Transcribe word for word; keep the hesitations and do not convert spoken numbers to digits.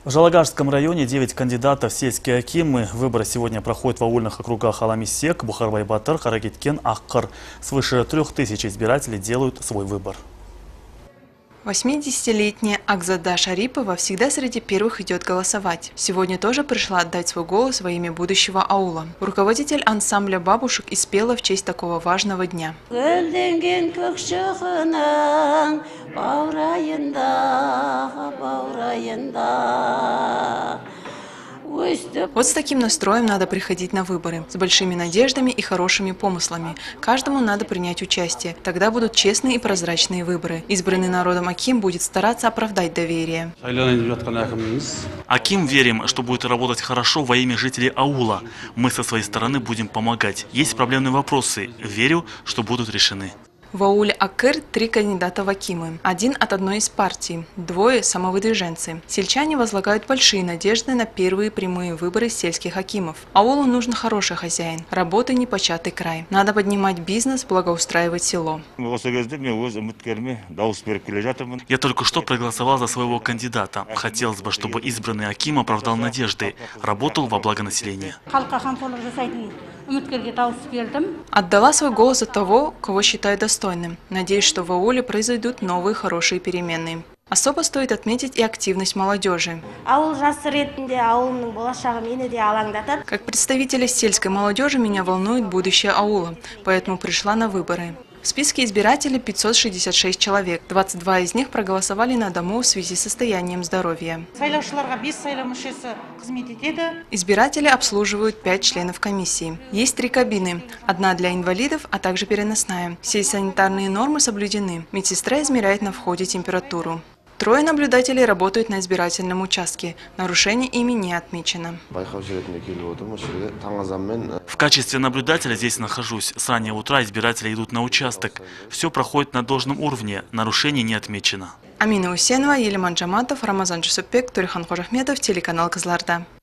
В Жалагашском районе девять кандидатов в сельские акимы. Выборы сегодня проходят в аульных округах Аламиссек, Бухарбай-Батыр, Каракеткен, Аккар. Свыше трех тысяч избирателей делают свой выбор. восьмидесятилетняя Акзада Шарипова всегда среди первых идет голосовать. Сегодня тоже пришла отдать свой голос во имя будущего аула. Руководитель ансамбля бабушек и спела в честь такого важного дня. Вот с таким настроем надо приходить на выборы, с большими надеждами и хорошими помыслами. Каждому надо принять участие, тогда будут честные и прозрачные выборы. Избранный народом аким будет стараться оправдать доверие. Аким верим, что будет работать хорошо во имя жителей аула. Мы со своей стороны будем помогать. Есть проблемные вопросы. Верю, что будут решены. В ауле Аккыр три кандидата в акимы. Один от одной из партий, двое – самовыдвиженцы. Сельчане возлагают большие надежды на первые прямые выборы сельских акимов. Аулу нужен хороший хозяин, работы непочатый край. Надо поднимать бизнес, благоустраивать село. Я только что проголосовал за своего кандидата. Хотелось бы, чтобы избранный аким оправдал надежды, работал во благо населения. Отдала свой голос за того, кого считаю достойным. Надеюсь, что в ауле произойдут новые хорошие перемены. Особо стоит отметить и активность молодежи. Как представителя сельской молодежи меня волнует будущее аула, поэтому пришла на выборы. В списке избирателей пятьсот шестьдесят шесть человек. двадцать два из них проголосовали на дому в связи с состоянием здоровья. Избиратели обслуживают пять членов комиссии. Есть три кабины. Одна для инвалидов, а также переносная. Все санитарные нормы соблюдены. Медсестра измеряет на входе температуру. Трое наблюдателей работают на избирательном участке. Нарушений ими не отмечено. В качестве наблюдателя здесь нахожусь. С раннего утра избиратели идут на участок. Все проходит на должном уровне. Нарушений не отмечено. Амина Усенова, Елиман Джаматов, Рамазан Джусупбек, Турихан Хожахметов, телеканал Кызылорда.